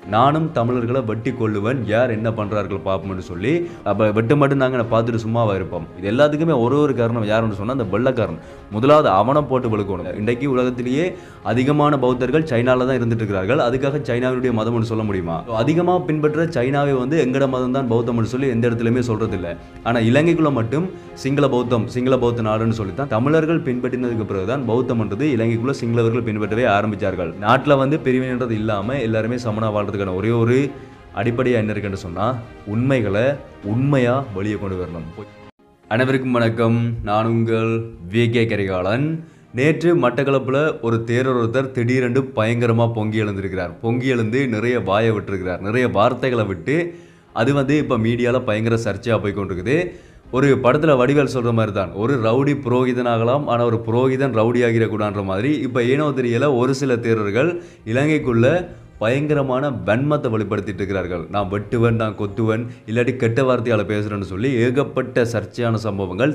நானும் தமிழர்களை வெட்டி கொள்ளுவன், யார் என்ன பண்றார்கள் பார்ப்போம்னு சொல்லி. அப்ப வெட்டு மட்டும் நாங்க பார்த்துட்டு சும்மாவா இருப்போம்? இது எல்லாத்துக்குமே ஒரு காரணம் யாருன்னு சொன்னா அந்த வெள்ளக்காரன். முதலாவது அவனை போட்டு வெளுக்கணும். இன்றைக்கு உலகத்திலேயே அதிகமான பௌத்தர்கள் சைனால தான் இருந்துட்டு இருக்கிறார்கள். அதுக்காக சைனாவுடைய மதம்னு சொல்ல முடியுமா? அதிகமாக பின்பற்ற சைனாவை எங்கட மதம் தான் பௌத்தம்னு சொல்லி எந்த இடத்துலையுமே சொல்றது இல்லை. ஆனா இலங்கைக்குள்ள மட்டும் சிங்கள பௌத்த நாடுன்னு சொல்லித்தான் தமிழர்கள் பின்பற்றினதுக்கு பிறகுதான் பௌத்தம்ன்றது இலங்கைக்குள்ள சிங்களவர்கள் பின்பற்றவே ஆரம்பிச்சார்கள். நாட்டில் பிரிவினைன்றது இல்லாம எல்லாருமே சமனா வாழ்றதுக்கான ஒரே ஒரு அடிப்படையா என்ன இருக்குன்னு சொன்னா உண்மைகளை உண்மையா வெளியே கொண்டு வரணும். அனைவருக்கும் வணக்கம். நான் உங்கள் vkkarikalan. நேற்று மட்டக்களப்பில் ஒரு தேரர் ஒருத்தர் திடீரென்று பயங்கரமாக பொங்கி எழுந்திருக்கிறார். பொங்கி எழுந்து நிறைய வாயை விட்டுருக்கிறார், நிறைய வார்த்தைகளை விட்டு. அது இப்போ மீடியாவில் பயங்கர சர்ச்சையாக போய்கொண்டிருக்குது. ஒரு படத்தில் வடிவேல் சொல்கிற மாதிரி தான், ஒரு ரவுடி புரோகிதனாகலாம், ஆனால் ஒரு புரோகிதன் ரவுடி ஆகிடக்கூடாதுன்ற மாதிரி இப்போ ஏனோ தெரியல ஒரு சில தேரர்கள் இலங்கைக்குள்ள பயங்கரமான வன்மத்தை வெளிப்படுத்திட்டு இருக்கிறார்கள். நான் வெட்டுவன், நான் கொத்துவன், இல்லாட்டி கெட்ட வார்த்தையால் பேசுகிறேன்னு சொல்லி ஏகப்பட்ட சர்ச்சையான சம்பவங்கள்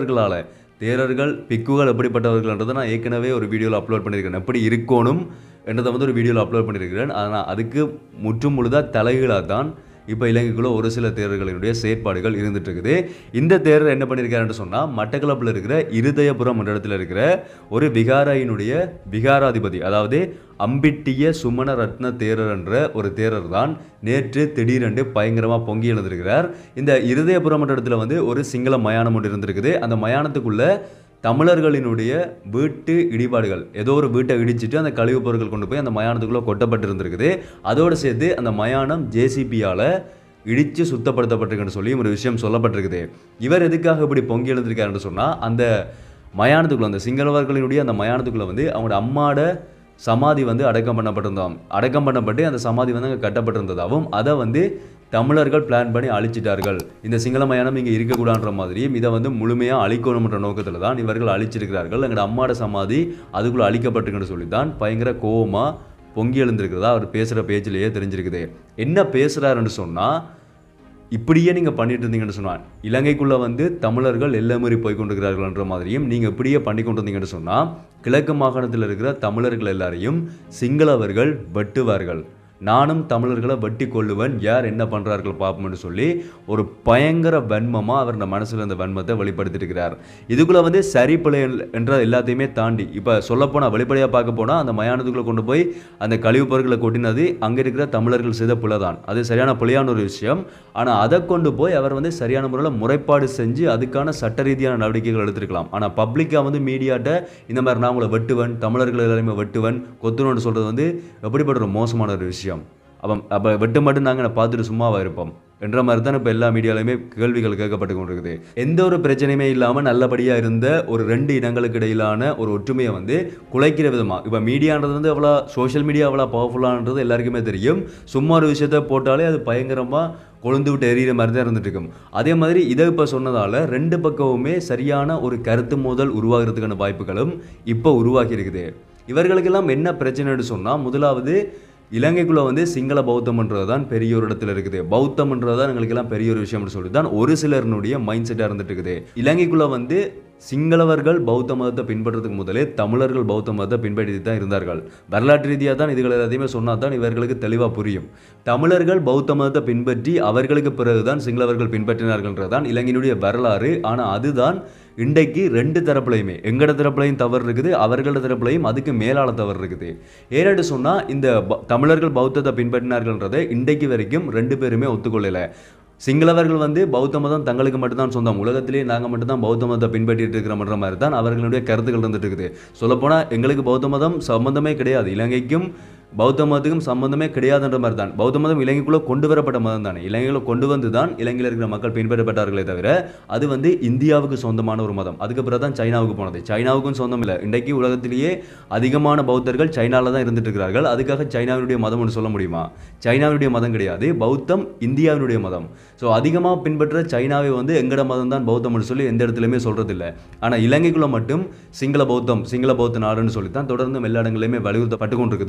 தேரர்கள் பிக்குகள் எப்படிப்பட்டவர்கள்ன்றதை நான் ஏற்கனவே ஒரு வீடியோவில் அப்லோட் பண்ணியிருக்கிறேன். எப்படி இருக்கணும் என்றதை ஒரு வீடியோவில் அப்லோட் பண்ணியிருக்கிறேன். ஆனால் அதுக்கு முற்றும் முழுதாக தலைகளாக தான் இப்போ இலங்கைக்குள்ள ஒரு சில தேரர்களினுடைய செயற்பாடுகள் இருந்துட்டு இருக்குது. இந்த தேரர் என்ன பண்ணியிருக்காருன்னு சொன்னால், மட்டக்களப்பில் இருக்கிற இருதயபுரம் என்ற இடத்துல இருக்கிற ஒரு விகாரையினுடைய விகாராதிபதி, அதாவது அம்பிட்டிய சுமண ரத்ன தேரர் என்ற ஒரு தேரர் தான் நேற்று திடீரென்று பயங்கரமாக பொங்கி எழுந்திருக்கிறார். இந்த இருதயபுரம் என்ற இடத்துல ஒரு சிங்கள மயானம் ஒன்று இருந்திருக்குது. அந்த மயானத்துக்குள்ள தமிழர்களினுடைய வீட்டு இடிபாடுகள், ஏதோ ஒரு வீட்டை இடிச்சிட்டு அந்த கழிவுப் பொருட்கள் கொண்டு போய் அந்த மயானத்துக்குள்ளே கொட்டப்பட்டு இருந்திருக்குது. அதோடு சேர்த்து அந்த மயானம் ஜேசிபியால் இடித்து சுத்தப்படுத்தப்பட்டிருக்குன்னு சொல்லி ஒரு விஷயம் சொல்லப்பட்டிருக்குது. இவர் எதுக்காக இப்படி பொங்கி எழுந்திருக்காருன்னு சொன்னால், அந்த மயானத்துக்குள்ளே, அந்த சிங்களவர்களினுடைய அந்த மயானத்துக்குள்ளே அவங்களோட அம்மாவோட சமாதி அடக்கம் பண்ணப்பட்டு அந்த சமாதி அங்கே கட்டப்பட்டிருந்ததாகவும் அதை தமிழர்கள் பிளான் பண்ணி அழிச்சிட்டார்கள். இந்த சிங்கள மயானம் இங்கே இருக்கக்கூடாதுன்ற மாதிரியும் இதை முழுமையாக அழிக்கணும்ன்ற நோக்கத்தில் தான் இவர்கள் அழிச்சிருக்கிறார்கள். எங்களோட அம்மாவோட சமாதி அதுக்குள்ளே அழிக்கப்பட்டிருக்குன்னு சொல்லி தான் பயங்கர கோவமாக பொங்கி எழுந்திருக்கிறதா அவர் பேசுகிற பேச்சிலேயே தெரிஞ்சிருக்குது. என்ன பேசுகிறாருன்னு சொன்னால், இப்படியே நீங்கள் பண்ணிட்டு இருந்தீங்கன்னு சொன்னால் இலங்கைக்குள்ளே தமிழர்கள் எல்லா மாதிரி போய்கொண்டிருக்கிறார்கள்ன்ற மாதிரியும் நீங்கள் இப்படியே பண்ணி கொண்டு இருந்தீங்கன்னு சொன்னால் கிழக்கு மாகாணத்தில் இருக்கிற தமிழர்கள் எல்லாரையும் சிங்களவர்கள் வெட்டுவார்கள். நானும் தமிழர்களை வெட்டி கொள்ளுவன், யார் என்ன பண்ணுறார்கள் பார்ப்போம்னு சொல்லி ஒரு பயங்கர வன்மமாக அவர் மனசில் அந்த வன்மத்தை வெளிப்படுத்தியிருக்கிறார். இதுக்குள்ளே சரி பிழை என்ற எல்லாத்தையுமே தாண்டி இப்போ சொல்லப்போனால் வெளிப்படையாக பார்க்க போனால் அந்த மயானத்துக்குள்ளே கொண்டு போய் அந்த கழிவுப் பொருட்களை கொட்டினது அங்கே இருக்கிற தமிழர்கள் செய்த பிழை தான். அது சரியான பிழையான ஒரு விஷயம். ஆனால் அதை கொண்டு போய் அவர் சரியான முறையில் முறைப்பாடு செஞ்சு அதுக்கான சட்ட ரீதியான நடவடிக்கைகள் எடுத்திருக்கலாம். ஆனால் பப்ளிக்காக மீடியாட்ட இந்த மாதிரி நான் உங்களை வெட்டுவன், தமிழர்கள் எல்லாருமே வெட்டுவன் கொத்துவன்னு சொல்கிறது எப்படிப்பட்ட ஒரு மோசமான ஒரு விஷயம். அப்போ வெட்டு மட்டும் நாங்கள் பார்த்துட்டு சும்மாவா இருப்போம் என்ற மாதிரி தான் இப்போ எல்லா மீடியாலையுமே கேள்விகள் கேட்கப்பட்டு கொண்டிருக்குது. எந்த ஒரு பிரச்சனையுமே இல்லாமல் நல்லபடியாக இருந்த ஒரு ரெண்டு இனங்களுக்கு இடையிலான ஒரு ஒற்றுமையை குலைக்கிற விதமாக இப்போ மீடியான்றது அவ்வளோ, சோஷியல் மீடியா அவ்வளோ பவர்ஃபுல்லானது எல்லாருக்குமே தெரியும். சும்மா ஒரு விஷயத்தை போட்டாலே அது பயங்கரமாக கொழுந்து விட்டு எறிகிற மாதிரி தான் இருந்துட்டு இருக்கும். அதே மாதிரி இதை இப்போ சொன்னதால் ரெண்டு பக்கமுமே சரியான ஒரு கருத்து மோதல் உருவாகிறதுக்கான வாய்ப்புகளும் இப்போ உருவாக்கி இருக்குது. இவர்களுக்கெல்லாம் என்ன பிரச்சனைன்னு சொன்னால், முதலாவது இலங்கைக்குள்ளே சிங்கள பௌத்தம்ன்றது தான் பெரிய ஒரு இடத்துல இருக்குது. பௌத்தம்ன்றது தான் எங்களுக்கெல்லாம் பெரிய ஒரு விஷயம்னு சொல்லி தான் ஒரு சிலருடைய மைண்ட் செட்டாக இருந்துட்டு இருக்குது. இலங்கைக்குள்ளே சிங்களவர்கள் பௌத்த மதத்தை பின்பற்றதுக்கு முதலே தமிழர்கள் பௌத்த மதத்தை பின்பற்றி தான் இருந்தார்கள். வரலாற்று ரீதியாக தான் இதுகள் எல்லாத்தையுமே சொன்னால் தான் இவர்களுக்கு தெளிவாக புரியும். தமிழர்கள் பௌத்த மதத்தை பின்பற்றி அவர்களுக்கு பிறகுதான் சிங்களவர்கள் பின்பற்றினார்கள்ன்றது தான் இலங்கையினுடைய வரலாறு. ஆனால் அதுதான் இன்றைக்கு ரெண்டு தரப்புலையுமே, எங்கட தரப்புலையும் தவறு இருக்குது, அவர்களோட தரப்புலையும் அதுக்கு மேலான தவறு இருக்குது. ஏன்னு சொன்னால், இந்த தமிழர்கள் பௌத்தத்தை பின்பற்றினார்கள்ன்றதை இன்றைக்கு வரைக்கும் ரெண்டு பேருமே ஒத்துக்கொள்ளலை. சிங்களவர்கள் பௌத்த மதம் தங்களுக்கு மட்டும்தான் சொந்தம், உலகத்திலேயே நாங்கள் மட்டும்தான் பௌத்த மதத்தை பின்பற்றிட்டு இருக்கிறோம்ன்ற மாதிரி தான் அவர்களுடைய கருத்துக்கள் இருந்துட்டு இருக்குது. சொல்லப்போனால் எங்களுக்கு பௌத்த மதம் சம்பந்தமே கிடையாது, இலங்கைக்கும் பௌத்த மதத்துக்கும் சம்பந்தமே கிடையாதுன்ற மாதிரி தான். பௌத்த மதம் இலங்கைக்குள்ளே கொண்டு வரப்பட்ட மதம் தானே, இலங்கையில் கொண்டு வந்து தான் இலங்கையில் இருக்கிற மக்கள் பின்பற்றப்பட்டார்களே தவிர அது இந்தியாவுக்கு சொந்தமான ஒரு மதம். அதுக்கப்புறம் தான் சைனாவுக்கு போனது. சைனாவுக்கும் சொந்தம் இல்லை. இன்றைக்கு உலகத்திலேயே அதிகமான பௌத்தர்கள் சைனாவில் தான் இருந்துட்டு இருக்கிறார்கள். அதுக்காக சைனாவினுடைய மதம் ஒன்று சொல்ல முடியுமா? சைனாவினுடைய மதம் கிடையாது, பௌத்தம் இந்தியாவினுடைய மதம். ஸோ அதிகமாக பின்பற்ற சைனாவை எங்கட மதம் தான் பௌத்தம்னு சொல்லி எந்த இடத்துலையுமே சொல்கிறது இல்லை. ஆனால் இலங்கைக்குள்ளே மட்டும் சிங்கள பௌத்த நாடுன்னு சொல்லித்தான் தொடர்ந்து எல்லா இடங்களிலுமே வலியுறுத்தப்பட்டு கொண்டிருக்குது.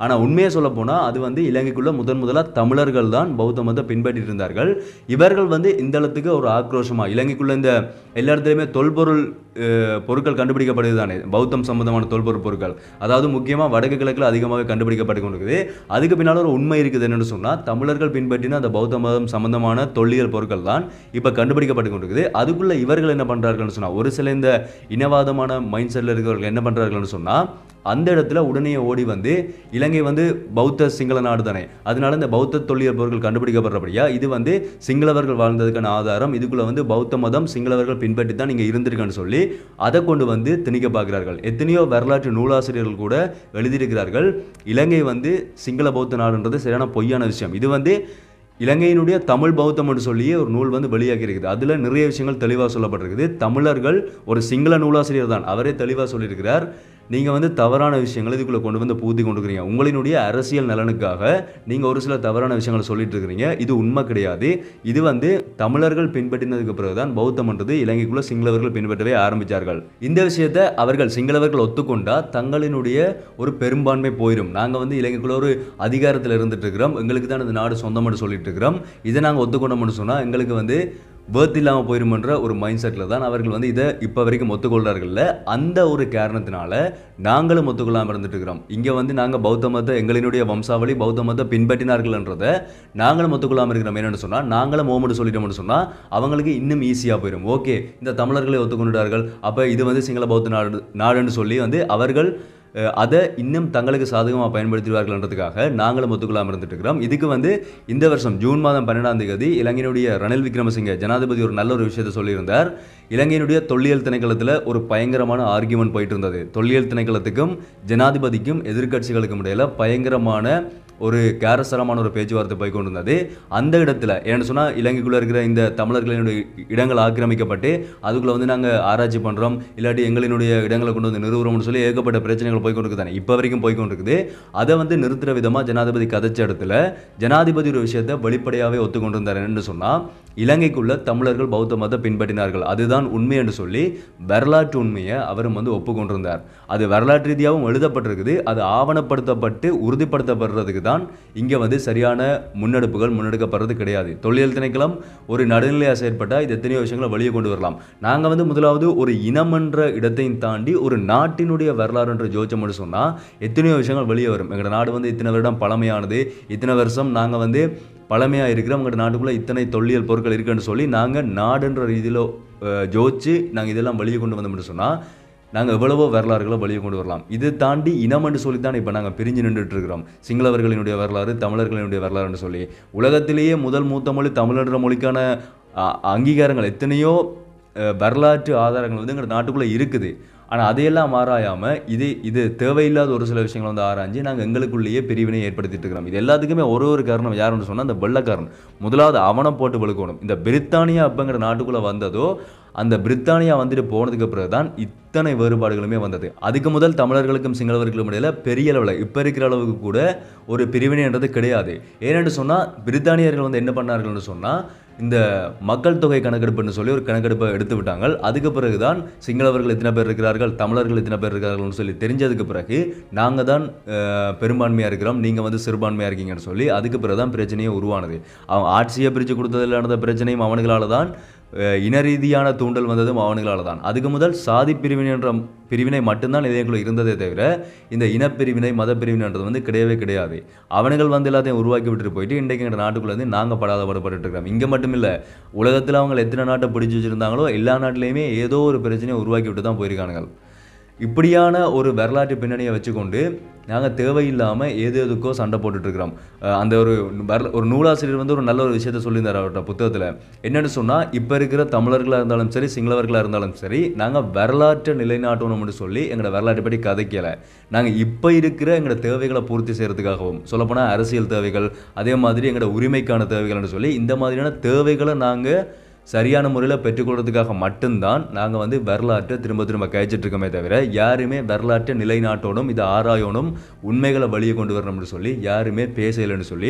ஆனால் உண்மையை சொல்ல போனால் அது வந்து இலங்கைக்குள்ள முதலாக தமிழர்கள் தான் பௌத்த மதத்தை பின்பற்றிட்டு இருந்தார்கள். இவர்கள் வந்து இந்த இடத்துக்கு ஒரு ஆக்ரோஷமாக இலங்கைக்குள்ள இந்த எல்லா இடத்துலையுமே தொல்பொருள் பொருட்கள் கண்டுபிடிக்கப்படுது தானே, பௌத்தம் சம்பந்தமான தொல்பொருள் பொருட்கள், அதாவது முக்கியமாக வடக்கு கிழக்கில் அதிகமாக கண்டுபிடிக்கப்பட்டு கொண்டிருக்குது. அதுக்கு பின்னால் ஒரு உண்மை இருக்குது என்னென்னு சொன்னால், தமிழர்கள் பின்பற்றின அந்த பௌத்த மதம் சம்பந்தமான தொல்லியல் பொருட்கள் தான் இப்போ கண்டுபிடிக்கப்பட்டு கொண்டிருக்குது. அதுக்குள்ள இவர்கள் என்ன பண்ணுறார்கள்னு சொன்னால், ஒரு சில இந்த இனவாதமான மைண்ட் செட்டில் இருக்கிறவர்கள் என்ன பண்ணுறார்கள்னு சொன்னால், அந்த இடத்துல உடனே ஓடி வந்து இலங்கை வந்து பௌத்த சிங்கள நாடு தானே, அதனால இந்த பௌத்த தொல்லியல் பொருட்கள் கண்டுபிடிக்கப்படுறபடியா இது வந்து சிங்களவர்கள் வாழ்ந்ததுக்கான ஆதாரம், இதுக்குள்ள வந்து பௌத்த மதம் சிங்களவர்கள் பின்பற்றி தான் நீங்கள் இருந்திருக்குன்னு சொல்லி அதை கொண்டு வந்து திணிக்க பார்க்கிறார்கள். எத்தனையோ வரலாற்று நூலாசிரியர்கள் கூட எழுதியிருக்கிறார்கள், இலங்கை வந்து சிங்கள பௌத்த நாடுன்றது சரியான பொய்யான விஷயம். இது வந்து இலங்கையினுடைய தமிழ் பௌத்தம் என்று சொல்லியே ஒரு நூல் வந்து வெளியாகி இருக்குது. அதில் நிறைய விஷயங்கள் தெளிவாக சொல்லப்பட்டிருக்குது. தமிழர்கள் ஒரு சிங்கள நூலாசிரியர் தான், அவரே தெளிவாக சொல்லியிருக்கிறார், நீங்கள் வந்து தவறான விஷயங்களை இதுக்குள்ளே கொண்டு வந்து பூத்தி கொண்டுக்கிறீங்க, உங்களினுடைய அரசியல் நலனுக்காக நீங்கள் ஒரு சில தவறான விஷயங்களை சொல்லிட்டு இருக்கிறீங்க, இது உண்மை கிடையாது. இது வந்து தமிழர்கள் பின்பற்றினதுக்கு பிறகுதான் பௌத்தம்ன்றது இலங்கைக்குள்ள சிங்களவர்கள் பின்பற்றவே ஆரம்பித்தார்கள். இந்த விஷயத்தை அவர்கள் சிங்களவர்கள் ஒத்துக்கொண்டா தங்களினுடைய ஒரு பெரும்பான்மை போயிடும். நாங்கள் வந்து இலங்கைக்குள்ள ஒரு அதிகாரத்தில் இருந்துட்டு இருக்கிறோம், எங்களுக்கு தான் இந்த நாடு சொந்தம்னு சொல்லிட்டு இருக்கிறோம், இதை நாங்கள் ஒத்துக்கொண்டோம்னு சொன்னால் எங்களுக்கு வந்து பேர்த் இல்லாமல் போயிருமன்ற ஒரு மைண்ட் செட்டில் தான் அவர்கள் வந்து இதை இப்போ வரைக்கும் ஒத்துக்கொள்கிறார்கள். அந்த ஒரு காரணத்தினால நாங்களும் ஒத்துக்கொள்ளாமல் இருந்துட்டு இருக்கிறோம். இங்கே வந்து நாங்கள் பௌத்த மதத்தை எங்களினுடைய வம்சாவளி பௌத்த மதத்தை பின்பற்றினார்கள்ன்றதை நாங்களும் ஒத்துக்கொள்ளாமல் இருக்கிறோம். என்னென்னு சொன்னால், நாங்களும் மோமெண்ட் சொல்லிட்டோம்னு சொன்னால் அவங்களுக்கு இன்னும் ஈஸியாக போயிடும். ஓகே, இந்த தமிழர்களை ஒத்துக்கொண்டார்கள், அப்போ இது வந்து சிங்கள பௌத்த நாடுன்னு சொல்லி வந்து அவர்கள் அதை இன்னும் தங்களுக்கு சாதகமாக பயன்படுத்துவார்கள்ன்றதுக்காக நாங்களும் ஒத்துக்கொள்ளாமல் இருந்துட்டு இருக்கிறோம். இதுக்கு வந்து இந்த வருஷம் ஜூன் மாதம் 12ஆம் தேதி இலங்கையினுடைய ரணில் விக்ரமசிங்கே ஜனாதிபதி ஒரு நல்ல ஒரு விஷயத்தை சொல்லியிருந்தார். இலங்கையினுடைய தொல்லியல் திணைக்களத்தில் ஒரு பயங்கரமான ஆர்கியூமெண்ட் போயிட்டு இருந்தது. தொல்லியல் திணைக்களத்துக்கும் ஜனாதிபதிக்கும் எதிர்கட்சிகளுக்கும் இடையில் பயங்கரமான ஒரு காரசரமான ஒரு பேச்சுவார்த்தை போய் கொண்டு இருந்தது. அந்த இடத்துல ஏன்னு சொன்னால், இலங்கைக்குள்ளே இருக்கிற இந்த தமிழர்களினுடைய இடங்கள் ஆக்கிரமிக்கப்பட்டு அதுக்குள்ளே வந்து நாங்கள் ஆராய்ச்சி பண்ணுறோம், இல்லாட்டி எங்களினுடைய இடங்களை கொண்டு வந்து நிறுவுறோம்னு சொல்லி ஏகப்பட்ட பிரச்சனைகள் போய்கொண்டு தானே, இப்போ வரைக்கும் போய்கொண்டு இருக்குது. அதை வந்து நிறுத்துகிற விதமாக ஜனாதிபதி கதைச்ச இடத்துல ஜனாதிபதி ஒரு விஷயத்தை வெளிப்படையாகவே ஒத்துக்கொண்டு இருந்தார். என்னென்னு சொன்னால், இலங்கைக்குள்ள தமிழர்கள் பௌத்த மதத்தை பின்பற்றினார்கள், அதுதான் உண்மை என்று சொல்லி வரலாற்று உண்மையை அவரும் வந்து ஒப்புக்கொண்டிருந்தார். அது வரலாற்று ரீதியாகவும் எழுதப்பட்டிருக்குது, அது ஆவணப்படுத்தப்பட்டு உறுதிப்படுத்தப்படுறதுக்கு தான் இங்கே வந்து சரியான முன்னெடுக்கப்படுறது கிடையாது. தொல்லியல் திணைக்களம் ஒரு நடுநிலையாக செயற்பட்டால் இது எத்தனையோ விஷயங்களை வெளியே கொண்டு வரலாம். நாங்கள் வந்து முதலாவது ஒரு இனம் என்ற இடத்தையும் தாண்டி ஒரு நாட்டினுடைய வரலாறு என்று ஜோதிச்சோம்னு சொன்னால் எத்தனையோ விஷயங்கள் வெளியே வரும். எங்களோட நாடு வந்து இத்தனை வருடம் பழமையானது, இத்தனை வருஷம் நாங்கள் வந்து பழமையாக இருக்கிறோம், உங்களோட நாட்டுக்குள்ளே இத்தனை தொல்லியல் பொருட்கள் இருக்குன்னு சொல்லி நாங்கள் நாடுன்ற ரீதியில் ஜோதிச்சு நாங்கள் இதெல்லாம் வெளியே கொண்டு வந்தோம்னு சொன்னால் நாங்கள் எவ்வளவோ வரலாறுகளை வெளியே கொண்டு வரலாம். இது தாண்டி இனம் என்று சொல்லித்தான் இப்போ நாங்கள் பிரிஞ்சு நின்றுட்டு இருக்கிறோம். சிங்களவர்களினுடைய வரலாறு, தமிழர்களினுடைய வரலாறுன்னு சொல்லி உலகத்திலேயே முதல் மூத்த மொழி தமிழன்ற மொழிக்கான அங்கீகாரங்கள் எத்தனையோ வரலாற்று ஆதாரங்கள் வந்து எங்கள் நாட்டுக்குள்ளே இருக்குது. ஆனால் அதையெல்லாம் ஆராயாமல் இது தேவையில்லாத ஒரு சில விஷயங்களை வந்து ஆராய்ஞ்சு நாங்கள் எங்களுக்குள்ளேயே பிரிவினை ஏற்படுத்திட்டு இருக்கிறோம். இது எல்லாத்துக்குமே ஒரு காரணம் யாருன்னு சொன்னால், அந்த வெள்ளைக்காரன் முதலாவது அவனை போட்டு வெளுக்கணும். இந்த பிரித்தானியா அப்பங்கிற நாட்டுக்குள்ளே வந்ததோ, அந்த பிரித்தானியா வந்துட்டு போனதுக்கு பிறகு தான் இத்தனை வேறுபாடுகளுமே வந்தது. அதுக்கு முதல் தமிழர்களுக்கும் சிங்களவர்களுக்கும் இடையில பெரிய அளவில் இப்போ இருக்கிற அளவுக்கு கூட ஒரு பிரிவினைன்றது கிடையாது. ஏனென்று சொன்னால், பிரித்தானியர்கள் வந்து என்ன பண்ணார்கள்னு சொன்னால், இந்த மக்கள் தொகை கணக்கெடுப்புன்னு சொல்லி ஒரு கணக்கெடுப்பை எடுத்து விட்டாங்க. அதுக்கு பிறகு தான் சிங்களவர்கள் எத்தனை பேர் இருக்கிறார்கள், தமிழர்கள் எத்தனை பேர் இருக்கிறார்கள்னு சொல்லி தெரிஞ்சதுக்கு பிறகு நாங்கள் தான் பெரும்பான்மையாக இருக்கிறோம், நீங்கள் வந்து சிறுபான்மையாக இருக்கீங்கன்னு சொல்லி அதுக்கு பிறகு தான் பிரச்சனையே உருவானது. அவன் ஆட்சியை பிரித்து கொடுத்ததில் நடந்த பிரச்சனையும் அவனுங்களால தான், இன ரீதியான தூண்டல் வந்ததும் அவனுங்களால் தான். அதுக்கு முதல் சாதி பிரிவினை மட்டும்தான் இதேக்குள்ள இருந்ததே தவிர இந்த இனப்பிரிவினை மத பிரிவினைன்றது வந்து கிடையவே கிடையாது. அவனுங்கள் வந்து எல்லாத்தையும் உருவாக்கி விட்டுட்டு போயிட்டு இன்றைக்கு எங்கள் நாட்டுக்குள்ளே வந்து நாங்கள் படாத பாடுபட்டு இருக்கிறோம். இங்கே மட்டும் இல்லை, உலகத்தில் அவங்க எத்தனை நாட்டை பிடிச்சி வச்சுருந்தாங்களோ எல்லா நாட்டிலையுமே ஏதோ ஒரு பிரச்சனையை உருவாக்கி விட்டு தான் போயிருக்கானுங்கள். இப்படியான ஒரு வரலாற்று பின்னணியை வச்சுக்கொண்டு நாங்கள் தேவையில்லாமல் எதுக்கோ சண்டை போட்டுட்ருக்கிறோம். அந்த ஒரு நூலாசிரியர் வந்து ஒரு நல்ல ஒரு விஷயத்த சொல்லியிருந்தார் அவர்கிட்ட புத்தகத்தில். என்னென்னு சொன்னால், இப்போ இருக்கிற தமிழர்களாக இருந்தாலும் சரி, சிங்களவர்களாக இருந்தாலும் சரி, நாங்கள் வரலாற்றை நிலைநாட்டணும்னு சொல்லி எங்களோட வரலாற்றை பற்றி கதைக்கலை. நாங்கள் இப்போ இருக்கிற எங்களோட தேவைகளை பூர்த்தி செய்கிறதுக்காகவும், சொல்லப்போனால் அரசியல் தேவைகள், அதே மாதிரி எங்களோட உரிமைக்கான தேவைகள்னு சொல்லி இந்த மாதிரியான தேவைகளை நாங்கள் சரியான முறையில் பெற்றுக்கொள்றதுக்காக மட்டும்தான் நாங்கள் வந்து வரலாற்றை திரும்ப கழிச்சிட்ருக்கோமே தவிர யாருமே வரலாற்றை நிலைநாட்டணும், இதை ஆராயணும், உண்மைகளை வெளியே கொண்டு வரணும்னு சொல்லி யாருமே பேசலைன்னு சொல்லி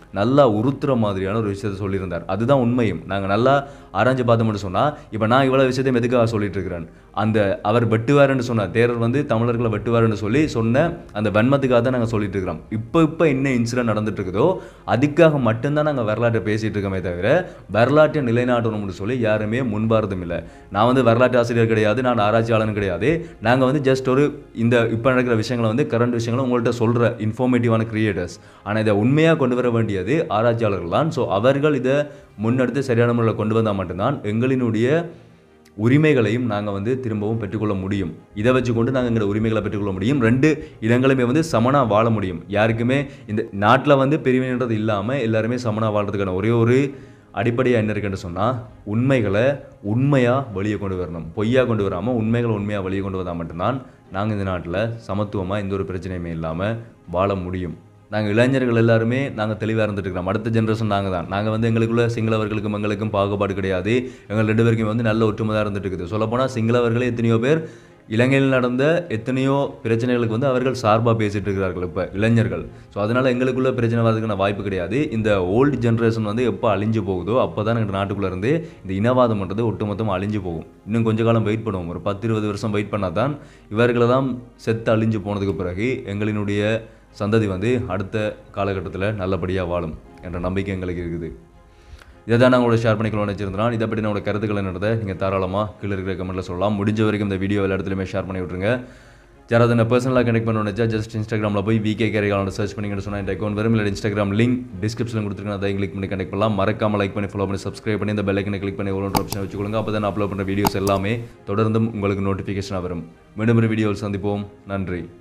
நல்லா உறுத்துற மாதிரியான ஒரு விஷயத்தை சொல்லியிருந்தார். அதுதான் உண்மையும். நாங்கள் நல்லா ஆராய்ஞ்சு பார்த்தோம்னு சொன்னால், இப்போ நான் இவ்வளோ விஷயத்தையும் எதுக்காக சொல்லிட்டு இருக்கிறேன், அந்த அவர் வெட்டுவாருன்னு சொன்னார், தேரர் வந்து தமிழர்களை வெட்டுவாருன்னு சொல்லி சொன்ன அந்த வன்மத்துக்காக தான் நாங்கள் சொல்லிட்டு இருக்கிறோம். இப்போ என்ன இன்சிடென்ட் நடந்துட்டு இருக்குதோ அதுக்காக மட்டும்தான் நாங்கள் வரலாற்றை பேசிட்டு இருக்கோமே தவிர வரலாற்றை நிலைநாட்டணும்னு சொல்லி யாருமே முன்பாரதும் இல்லை. நான் வந்து வரலாற்று ஆசிரியர் கிடையாது, நான் ஆராய்ச்சியாளன் கிடையாது. நாங்கள் வந்து ஜஸ்ட் ஒரு இந்த இப்போ நடக்கிற விஷயங்களை வந்து கரண்ட் விஷயங்களை உங்கள்கிட்ட சொல்கிற இன்ஃபார்மேட்டிவான கிரியேட்டர்ஸ். ஆனால் இதை உண்மையாக கொண்டு வர வேண்டியது ஆராய்ச்சியாளர்கள் தான். ஸோ அவர்கள் இதை முன்னெடுத்து சரியான முறையில் கொண்டு வந்தால் மட்டும்தான் எங்களினுடைய உரிமைகளையும் நாங்கள் வந்து திரும்பவும் பெற்றுக்கொள்ள முடியும். இதை வச்சு கொண்டு நாங்கள் எங்களோட உரிமைகளை பெற்றுக்கொள்ள முடியும். 2 இடங்களுமே வந்து சமனாக வாழ முடியும். யாருக்குமே இந்த நாட்டில் வந்து பிரிவினைன்றது இல்லாமல் எல்லாருமே சமனாக வாழ்றதுக்கான ஒரே ஒரு அடிப்படையாக என்ன இருக்குன்னு சொன்னால், உண்மைகளை உண்மையாக வெளியே கொண்டு வரணும். பொய்யா கொண்டு வராமல் உண்மைகளை உண்மையாக வெளியே கொண்டு வந்தால் மட்டும்தான் நாங்கள் இந்த நாட்டில் சமத்துவமாக எந்த ஒரு பிரச்சனையுமே இல்லாமல் வாழ முடியும். நாங்கள் இளைஞர்கள் எல்லாருமே நாங்கள் தெளிவாக இருந்துட்டு இருக்கிறோம். அடுத்த ஜென்ரேஷன் நாங்கள் வந்து எங்களுக்குள்ள சிங்களவர்களுக்கும் எங்களுக்கும் பாகுபாடு கிடையாது. எங்கள் 2 பேருக்கும் வந்து நல்ல ஒற்றுமையாக இருந்துட்டு இருக்குது. சொல்லப்போனால் சிங்களவர்களே எத்தனையோ பேர் இலங்கையில் நடந்த எத்தனையோ பிரச்சனைகளுக்கு வந்து அவர்கள் சார்பாக பேசிகிட்டு இருக்கிறார்கள் இப்போ இளைஞர்கள். ஸோ அதனால் எங்களுக்குள்ள பிரச்சனை வரதுக்கான வாய்ப்பு கிடையாது. இந்த ஓல்டு ஜென்ரேஷன் வந்து எப்போ அழிஞ்சு போகுதோ அப்போ தான் எங்கள் நாட்டுக்குள்ளே இருந்து இந்த இனவாதம்ன்றது ஒட்டுமொத்தமாக அழிஞ்சு போகும். இன்னும் கொஞ்ச காலம் வெயிட் பண்ணுவோம். ஒரு 10-20 வருஷம் வெயிட் பண்ணால் தான் இவர்களெல்லாம் செத்து அழிஞ்சு போனதுக்கு பிறகு எங்களினுடைய சந்ததி வந்து அடுத்த காலகட்டத்தில் நல்லபடியாக வாழும் என்ற நம்பிக்கை எங்களுக்கு இருக்குது. இதை தான் நான் உங்களோட ஷேர் பண்ணிக்கலாம்னு வச்சிருந்தேன். இதை பற்றி என்னோட கருத்துக்கள் என்னதை நீங்கள் தாராளமாக கீழே இருக்கிற கமெண்ட்டில் சொல்லலாம். முடிஞ்ச வரைக்கும் இந்த வீடியோ எல்லா இடத்துலையுமே ஷேர் பண்ணி விட்ருங்க. யாராவது என்ன பர்சனலாக கனெக்ட் பண்ணணும்னு வச்சா ஜஸ்ட் இன்ஸ்டாகிராமில் போய் vkkarikalan சர்ச் பண்ணிங்கன்னு சொன்னால் இந்த அக்கௌண்ட் வரும். இல்லை இன்ஸ்டாகிராம் லிங்க் டிஸ்கிரிப்ஷனில் கொடுத்துருக்கேன், அதை கிளிக் பண்ணி கனெக்ட் பண்ணலாம். மறக்காமல் லைக் பண்ணி ஃபாலோ பண்ணி சப்ஸ்கிரைப் பண்ணி இந்த பெல் ஐக்கனை கிளிக் பண்ணி ஒரு ஆப்ஷன் வச்சுக்கொள்ளுங்க. அப்போ தான் அப்லோட் பண்ணுற வீடியோஸ் எல்லாமே தொடர்ந்தும் உங்களுக்கு நோட்டிஃபிகேஷனாக வரும். மீண்டும் ஒரு வீடியோவில் சந்திப்போம். நன்றி.